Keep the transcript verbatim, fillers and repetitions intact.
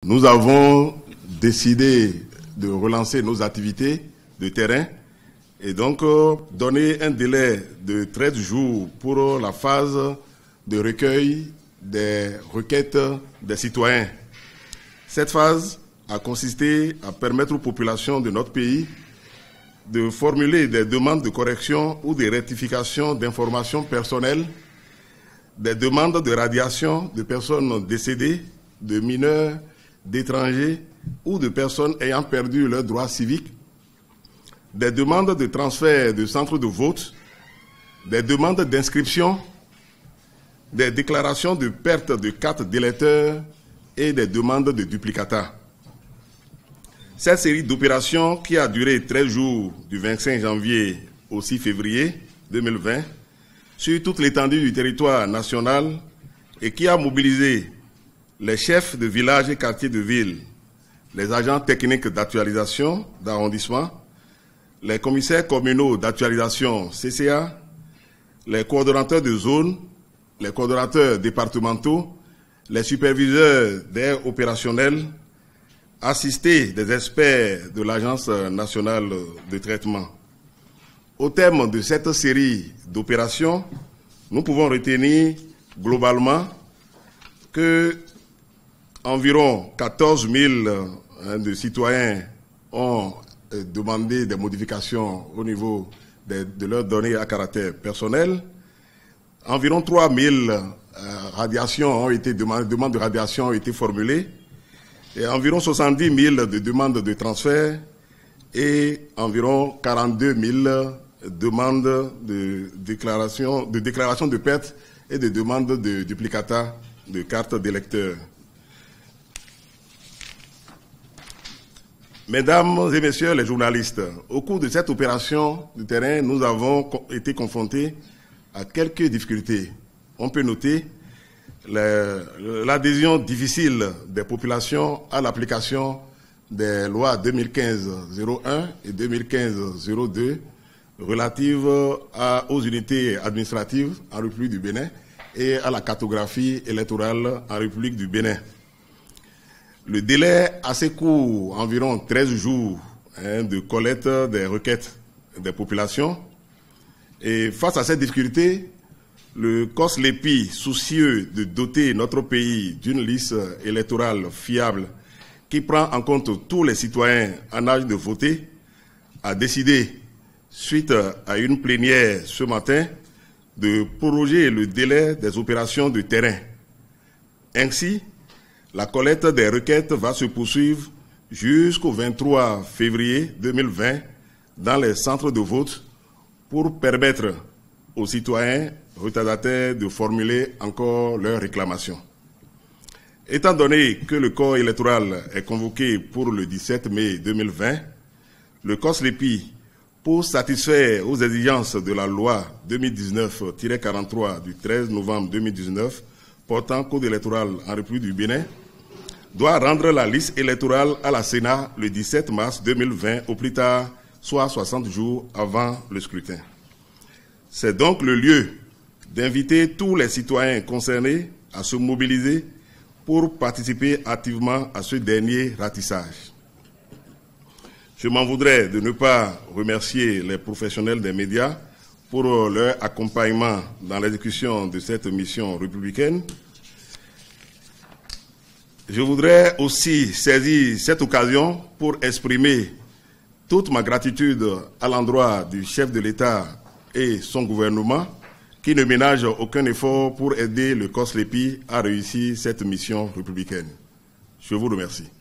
Nous avons décidé de relancer nos activités de terrain et donc euh, donner un délai de treize jours pour la phase de recueil des requêtes des citoyens. Cette phase a consisté à permettre aux populations de notre pays de formuler des demandes de correction ou de rectification d'informations personnelles, des demandes de radiation de personnes décédées, de mineurs, d'étrangers ou de personnes ayant perdu leurs droits civiques, des demandes de transfert de centres de vote, des demandes d'inscription, des déclarations de perte de carte d'électeur et des demandes de duplicata. Cette série d'opérations qui a duré treize jours du vingt-cinq janvier au six février deux mille vingt sur toute l'étendue du territoire national et qui a mobilisé les chefs de village et quartiers de ville, les agents techniques d'actualisation d'arrondissement, les commissaires communaux d'actualisation C C A, les coordonnateurs de zone, les coordonnateurs départementaux, les superviseurs d'aires opérationnelles, assistés des experts de l'Agence nationale de traitement. Au terme de cette série d'opérations, nous pouvons retenir globalement que environ quatorze mille hein, de citoyens ont euh, demandé des modifications au niveau de, de leurs données à caractère personnel. Environ trois mille euh, radiations ont été demandées, demandes de radiation ont été formulées. Et environ soixante-dix mille de demandes de transfert et environ quarante-deux mille demandes de déclaration, de déclaration de perte et de demandes de duplicata de cartes d'électeurs. Mesdames et messieurs les journalistes, au cours de cette opération de terrain, nous avons été confrontés à quelques difficultés. On peut noter l'adhésion difficile des populations à l'application des lois deux mille quinze zéro un et deux mille quinze zéro deux relatives à, aux unités administratives en République du Bénin et à la cartographie électorale en République du Bénin. Le délai assez court, environ treize jours, hein, de collecte des requêtes des populations. Et face à cette difficulté, le COSLEPI, soucieux de doter notre pays d'une liste électorale fiable qui prend en compte tous les citoyens en âge de voter, a décidé, suite à une plénière ce matin, de proroger le délai des opérations de terrain. Ainsi, la collecte des requêtes va se poursuivre jusqu'au vingt-trois février deux mille vingt dans les centres de vote pour permettre aux citoyens retardataires de formuler encore leurs réclamations. Étant donné que le corps électoral est convoqué pour le dix-sept mai deux mille vingt, le COSLEPI, pour satisfaire aux exigences de la loi deux mille dix-neuf tiret quarante-trois du treize novembre deux mille dix-neuf portant code électoral en République du Bénin, doit rendre la liste électorale à la Sénat le dix-sept mars deux mille vingt au plus tard, soit soixante jours avant le scrutin. C'est donc le lieu d'inviter tous les citoyens concernés à se mobiliser pour participer activement à ce dernier ratissage. Je m'en voudrais de ne pas remercier les professionnels des médias pour leur accompagnement dans l'exécution de cette mission républicaine. Je voudrais aussi saisir cette occasion pour exprimer toute ma gratitude à l'endroit du chef de l'État et son gouvernement qui ne ménage aucun effort pour aider le COSLEPI à réussir cette mission républicaine. Je vous remercie.